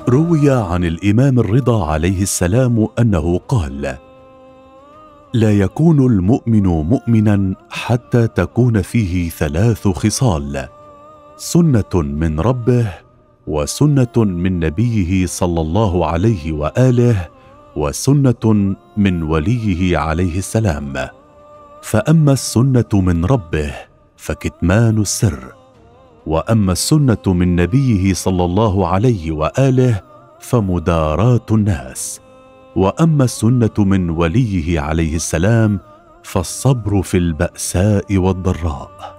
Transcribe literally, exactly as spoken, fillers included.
روي عن الإمام الرضا عليه السلام أنه قال: لا يكون المؤمن مؤمنا حتى تكون فيه ثلاث خصال: سنة من ربه، وسنة من نبيه صلى الله عليه وآله، وسنة من وليه عليه السلام. فأما السنة من ربه فكتمان السر، وأما السنة من نبيه صلى الله عليه وآله فمداراة الناس، وأما السنة من وليه عليه السلام فالصبر في البأساء والضراء.